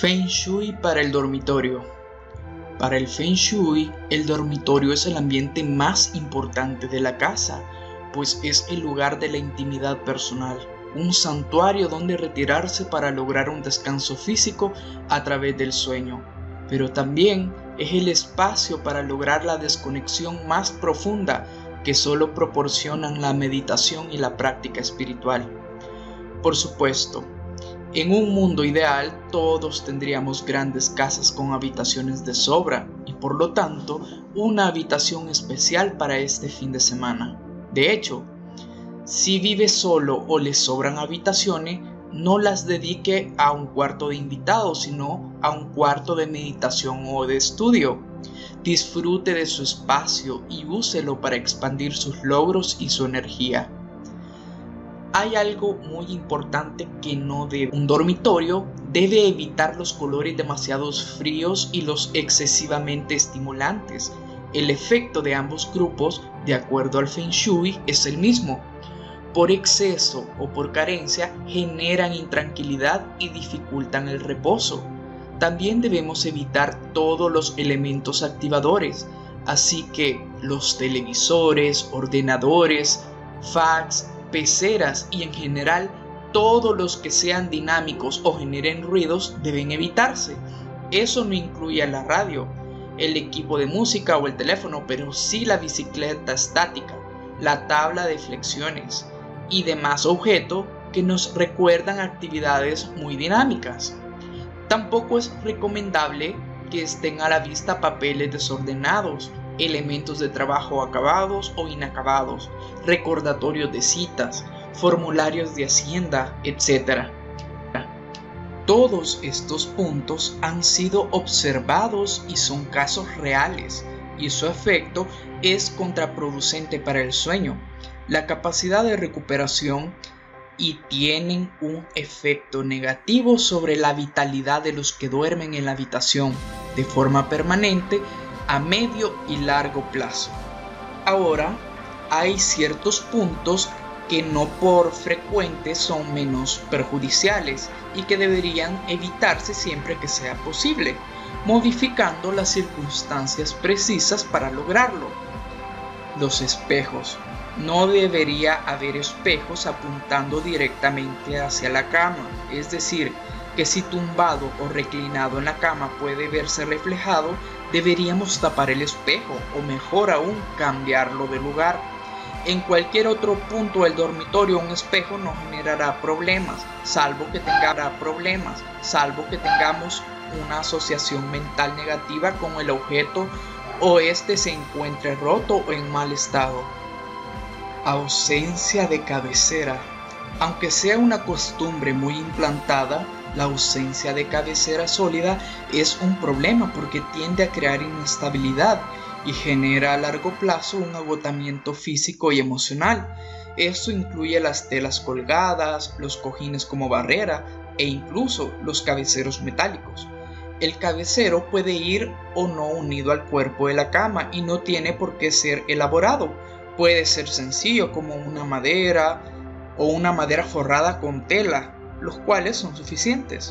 Feng Shui para el dormitorio. Para el Feng Shui, el dormitorio es el ambiente más importante de la casa, pues es el lugar de la intimidad personal, un santuario donde retirarse para lograr un descanso físico a través del sueño, pero también es el espacio para lograr la desconexión más profunda que solo proporcionan la meditación y la práctica espiritual. Por supuesto, en un mundo ideal, todos tendríamos grandes casas con habitaciones de sobra y por lo tanto, una habitación especial para este fin de semana. De hecho, si vive solo o le sobran habitaciones, no las dedique a un cuarto de invitados, sino a un cuarto de meditación o de estudio. Disfrute de su espacio y úselo para expandir sus logros y su energía. Hay algo muy importante que no debe. Un dormitorio debe evitar los colores demasiado fríos y los excesivamente estimulantes. El efecto de ambos grupos, de acuerdo al Feng Shui, es el mismo. Por exceso o por carencia, generan intranquilidad y dificultan el reposo. También debemos evitar todos los elementos activadores, así que los televisores, ordenadores, fax, peceras y en general todos los que sean dinámicos o generen ruidos deben evitarse. Eso no incluye a la radio, el equipo de música o el teléfono, pero sí la bicicleta estática, la tabla de flexiones y demás objetos que nos recuerdan actividades muy dinámicas. Tampoco es recomendable que estén a la vista papeles desordenados, elementos de trabajo acabados o inacabados, recordatorios de citas, formularios de Hacienda, etc. Todos estos puntos han sido observados y son casos reales, y su efecto es contraproducente para el sueño, la capacidad de recuperación y tienen un efecto negativo sobre la vitalidad de los que duermen en la habitación de forma permanente a medio y largo plazo. Ahora, hay ciertos puntos que no por frecuente son menos perjudiciales y que deberían evitarse siempre que sea posible, modificando las circunstancias precisas para lograrlo. Los espejos. No debería haber espejos apuntando directamente hacia la cama, es decir, que si tumbado o reclinado en la cama puede verse reflejado, deberíamos tapar el espejo o mejor aún cambiarlo de lugar. En cualquier otro punto del dormitorio un espejo no generará problemas, salvo que tengamos una asociación mental negativa con el objeto o este se encuentre roto o en mal estado. Ausencia de cabecera. Aunque sea una costumbre muy implantada, la ausencia de cabecera sólida es un problema porque tiende a crear inestabilidad y genera a largo plazo un agotamiento físico y emocional. Esto incluye las telas colgadas, los cojines como barrera e incluso los cabeceros metálicos. El cabecero puede ir o no unido al cuerpo de la cama y no tiene por qué ser elaborado. Puede ser sencillo como una madera o una madera forrada con tela, los cuales son suficientes.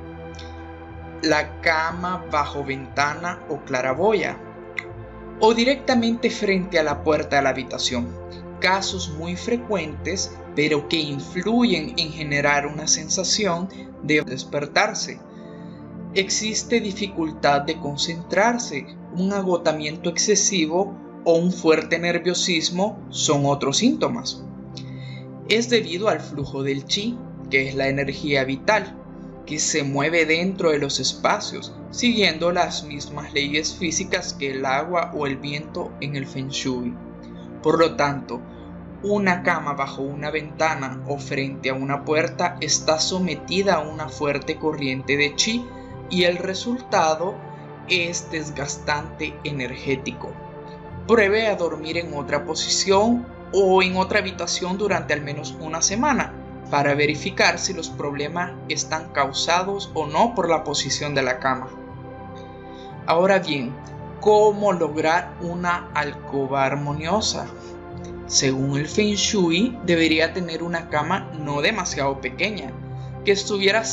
La cama bajo ventana o claraboya o directamente frente a la puerta de la habitación. Casos muy frecuentes, pero que influyen en generar una sensación de despertarse. Existe dificultad de concentrarse, un agotamiento excesivo o un fuerte nerviosismo son otros síntomas. Es debido al flujo del chi, que es la energía vital, que se mueve dentro de los espacios, siguiendo las mismas leyes físicas que el agua o el viento en el Feng Shui. Por lo tanto, una cama bajo una ventana o frente a una puerta está sometida a una fuerte corriente de chi y el resultado es desgastante energético. Pruebe a dormir en otra posición o en otra habitación durante al menos una semana para verificar si los problemas están causados o no por la posición de la cama. Ahora bien, ¿cómo lograr una alcoba armoniosa? Según el Feng Shui, debería tener una cama no demasiado pequeña, que estuviera centrada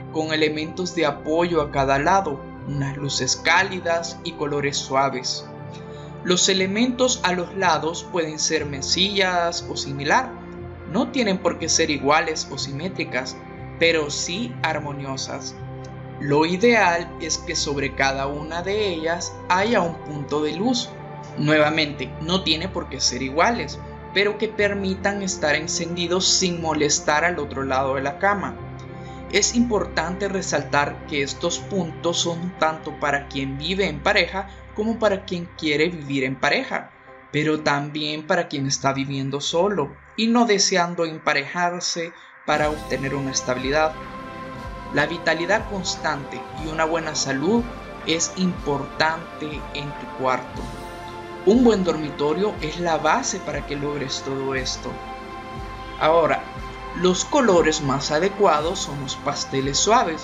con elementos de apoyo a cada lado, unas luces cálidas y colores suaves. Los elementos a los lados pueden ser mesillas o similar. No tienen por qué ser iguales o simétricas, pero sí armoniosas. Lo ideal es que sobre cada una de ellas haya un punto de luz. Nuevamente, no tiene por qué ser iguales, pero que permitan estar encendidos sin molestar al otro lado de la cama. Es importante resaltar que estos puntos son tanto para quien vive en pareja como para quien quiere vivir en pareja, pero también para quien está viviendo solo y no deseando emparejarse para obtener una estabilidad. La vitalidad constante y una buena salud es importante en tu cuarto. Un buen dormitorio es la base para que logres todo esto. Ahora, los colores más adecuados son los pasteles suaves.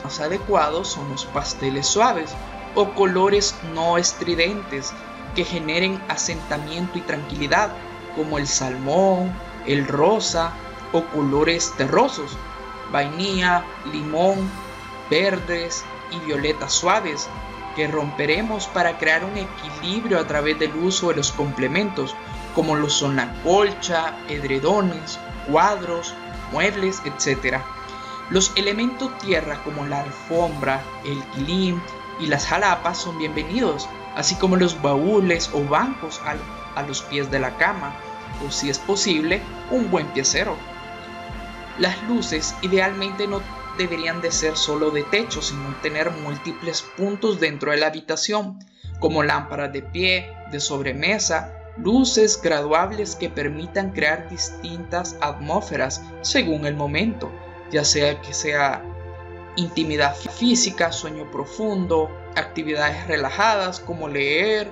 O colores no estridentes que generen asentamiento y tranquilidad, como el salmón, el rosa o colores terrosos, vainilla, limón, verdes y violetas suaves, que romperemos para crear un equilibrio a través del uso de los complementos, como lo son la colcha, edredones, cuadros, muebles, etc. Los elementos tierra como la alfombra, el quilín y las jalapas son bienvenidos, así como los baúles o bancos a los pies de la cama, o si es posible, un buen piecero. Las luces idealmente no deberían de ser solo de techo, sino tener múltiples puntos dentro de la habitación, como lámparas de pie, de sobremesa, luces graduables que permitan crear distintas atmósferas según el momento, ya sea que sea intimidad física, sueño profundo, actividades relajadas como leer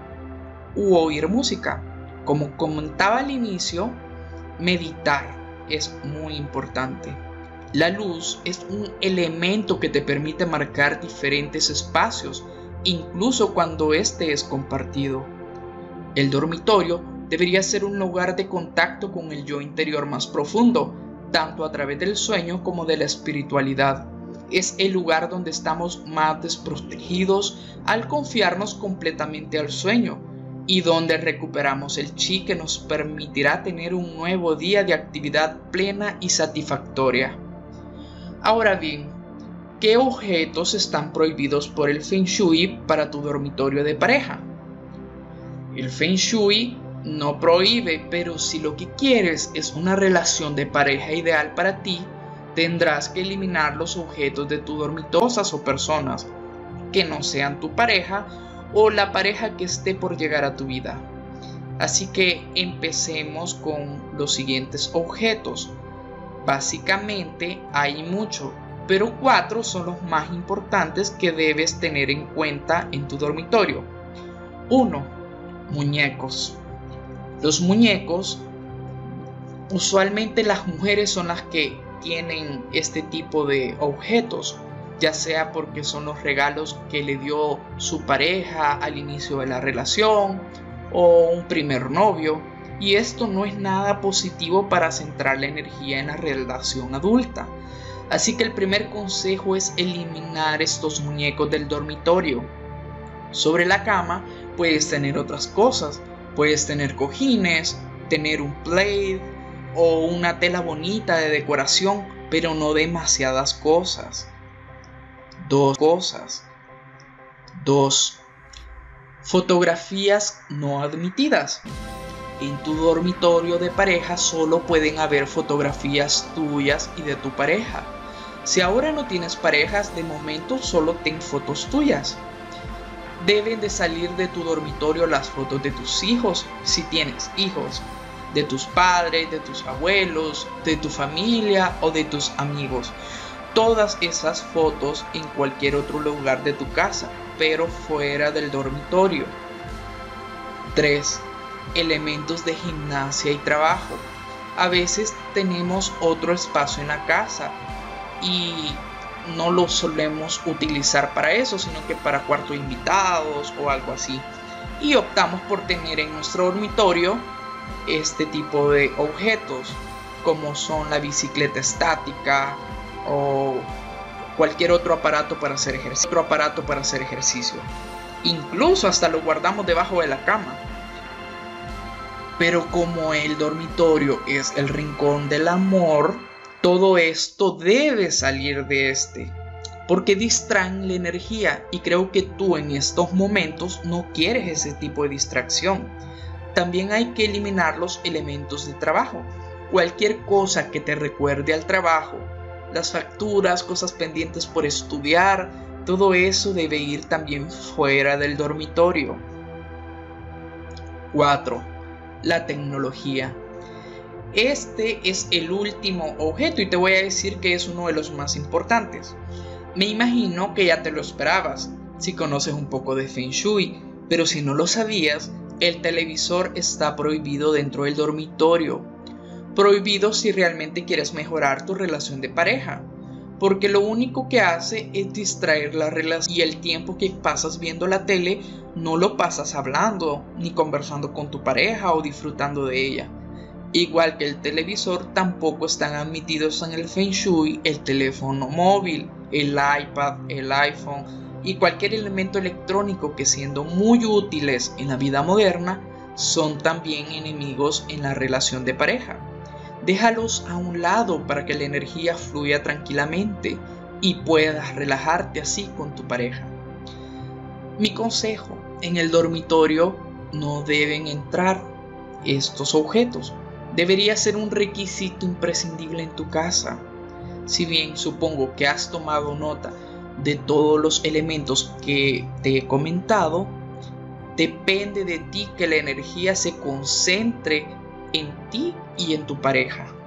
u oír música. Como comentaba al inicio, meditar es muy importante. La luz es un elemento que te permite marcar diferentes espacios, incluso cuando este es compartido. El dormitorio debería ser un lugar de contacto con el yo interior más profundo, tanto a través del sueño como de la espiritualidad. Es el lugar donde estamos más desprotegidos al confiarnos completamente al sueño y donde recuperamos el chi que nos permitirá tener un nuevo día de actividad plena y satisfactoria. Ahora bien, ¿qué objetos están prohibidos por el Feng Shui para tu dormitorio de pareja? El Feng Shui no prohíbe, pero si lo que quieres es una relación de pareja ideal para ti, tendrás que eliminar los objetos de tu dormitorio o personas que no sean tu pareja o la pareja que esté por llegar a tu vida. Así que empecemos con los siguientes objetos. Básicamente hay mucho, pero 4 son los más importantes que debes tener en cuenta en tu dormitorio. 1. Muñecos. Los muñecos, usualmente las mujeres son las que tienen este tipo de objetos, ya sea porque son los regalos que le dio su pareja al inicio de la relación o un primer novio, y esto no es nada positivo para centrar la energía en la relación adulta. Así que el primer consejo es eliminar estos muñecos del dormitorio. Sobre la cama puedes tener otras cosas, puedes tener cojines, tener un plaid o una tela bonita de decoración, pero no demasiadas cosas. 2. Fotografías no admitidas. En tu dormitorio de pareja solo pueden haber fotografías tuyas y de tu pareja. Si ahora no tienes parejas, de momento solo ten fotos tuyas. Deben de salir de tu dormitorio las fotos de tus hijos, si tienes hijos, de tus padres, de tus abuelos, de tu familia o de tus amigos. Todas esas fotos en cualquier otro lugar de tu casa, pero fuera del dormitorio. 3. Elementos de gimnasia y trabajo. A veces tenemos otro espacio en la casa y no lo solemos utilizar para eso, sino que para cuarto de invitados o algo así. Y optamos por tener en nuestro dormitorio este tipo de objetos, como son la bicicleta estática o cualquier otro aparato para hacer ejercicio. Incluso hasta lo guardamos debajo de la cama. Pero como el dormitorio es el rincón del amor, todo esto debe salir de este, porque distraen la energía y creo que tú en estos momentos no quieres ese tipo de distracción. También hay que eliminar los elementos de trabajo, cualquier cosa que te recuerde al trabajo, las facturas, cosas pendientes por estudiar, todo eso debe ir también fuera del dormitorio. 4. La tecnología. Este es el último objeto y te voy a decir que es uno de los más importantes. Me imagino que ya te lo esperabas si conoces un poco de Feng Shui, pero si no lo sabías, el televisor está prohibido dentro del dormitorio. Prohibido si realmente quieres mejorar tu relación de pareja, porque lo único que hace es distraer la relación y el tiempo que pasas viendo la tele no lo pasas hablando ni conversando con tu pareja o disfrutando de ella. Igual que el televisor, tampoco están admitidos en el Feng Shui el teléfono móvil, el iPad, el iPhone y cualquier elemento electrónico que, siendo muy útiles en la vida moderna, son también enemigos en la relación de pareja. Déjalos a un lado para que la energía fluya tranquilamente y puedas relajarte así con tu pareja. Mi consejo: en el dormitorio no deben entrar estos objetos. Debería ser un requisito imprescindible en tu casa. Si bien supongo que has tomado nota de todos los elementos que te he comentado, depende de ti que la energía se concentre en ti y en tu pareja.